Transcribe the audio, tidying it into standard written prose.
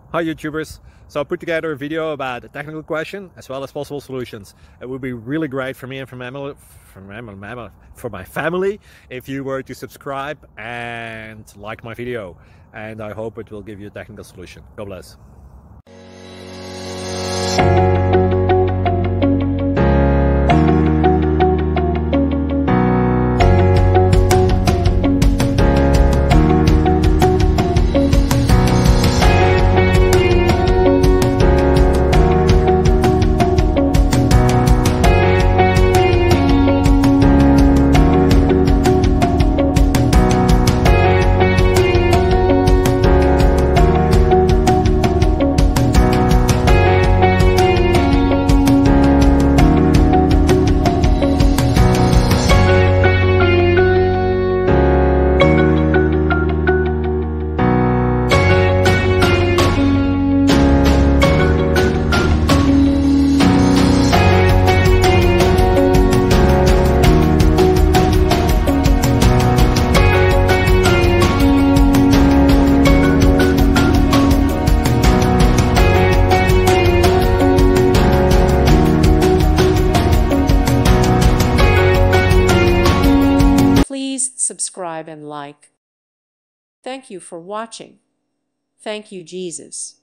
Hi YouTubers! So I put together a video about a technical question as well as possible solutions. It would be really great for me and for my family if you were to subscribe and like my video, and I hope it will give you a technical solution. God bless. Please subscribe and like. Thank you for watching. Thank you, Jesus.